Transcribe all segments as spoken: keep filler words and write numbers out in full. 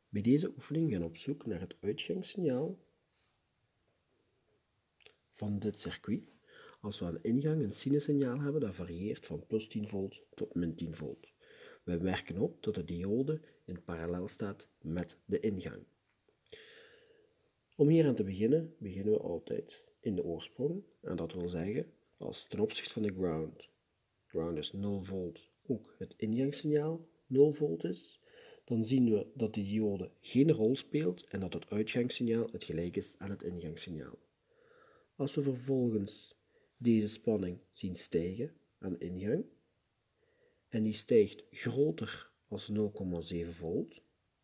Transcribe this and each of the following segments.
Bij deze oefening gaan we op zoek naar het uitgangssignaal van dit circuit als we aan de ingang een sinusignaal hebben dat varieert van plus tien volt tot min tien volt. We merken op dat de diode in parallel staat met de ingang. Om hier aan te beginnen, beginnen we altijd in de oorsprong, en dat wil zeggen als ten opzichte van de ground, ground is nul volt, ook het ingangssignaal nul volt is, dan zien we dat de diode geen rol speelt en dat het uitgangssignaal het gelijk is aan het ingangssignaal. Als we vervolgens deze spanning zien stijgen aan de ingang, en die stijgt groter als nul komma zeven volt,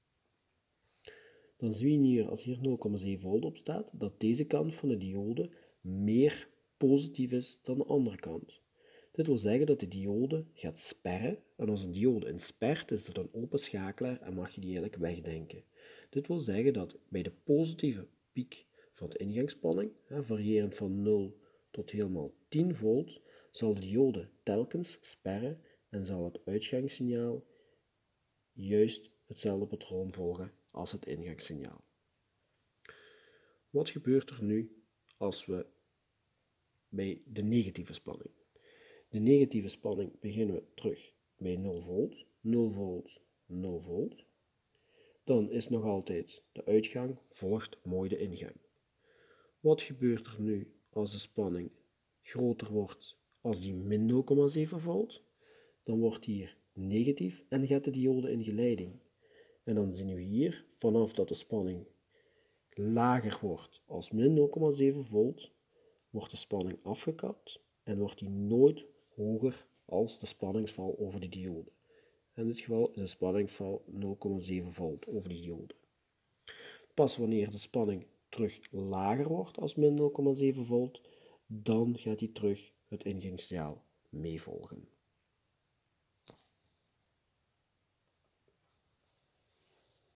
dan zien we hier, als hier nul komma zeven volt op staat, dat deze kant van de diode meer positief is dan de andere kant. Dit wil zeggen dat de diode gaat sperren, en als een diode een spert, is dat een open schakelaar en mag je die eigenlijk wegdenken. Dit wil zeggen dat bij de positieve piek van de ingangsspanning, variërend van nul tot helemaal tien volt, zal de diode telkens sperren en zal het uitgangssignaal juist hetzelfde patroon volgen als het ingangssignaal. Wat gebeurt er nu als we bij de negatieve spanning? De negatieve spanning beginnen we terug bij nul volt, nul volt, nul volt. Dan is nog altijd de uitgang volgt mooi de ingang. Wat gebeurt er nu als de spanning groter wordt als die min nul komma zeven volt? Dan wordt hier negatief en gaat de diode in geleiding. En dan zien we hier, vanaf dat de spanning lager wordt als min nul komma zeven volt, wordt de spanning afgekapt en wordt die nooit hoger als de spanningsval over de diode. In dit geval is de spanningsval nul komma zeven volt over de diode. Pas wanneer de spanning terug lager wordt als min nul komma zeven volt, dan gaat hij terug het ingangssignaal meevolgen.